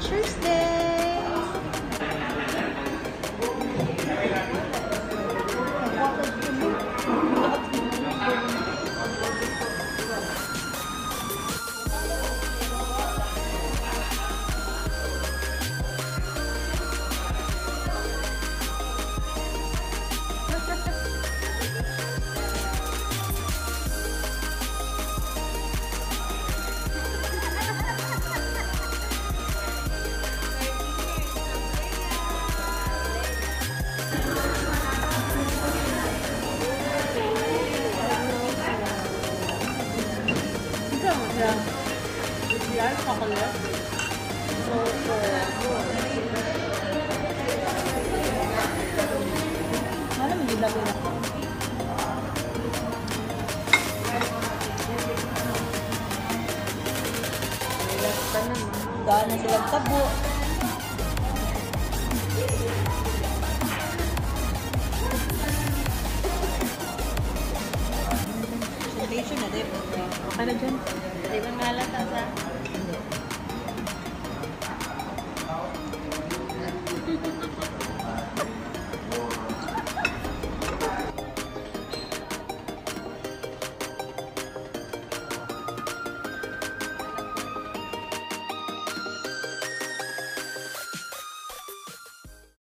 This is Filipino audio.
Teacher's Day! Dark chocolate. Ano may gilagay na ko? Gana silang tabo. Presentation na din. Ano dyan? Di ba ngalata sa?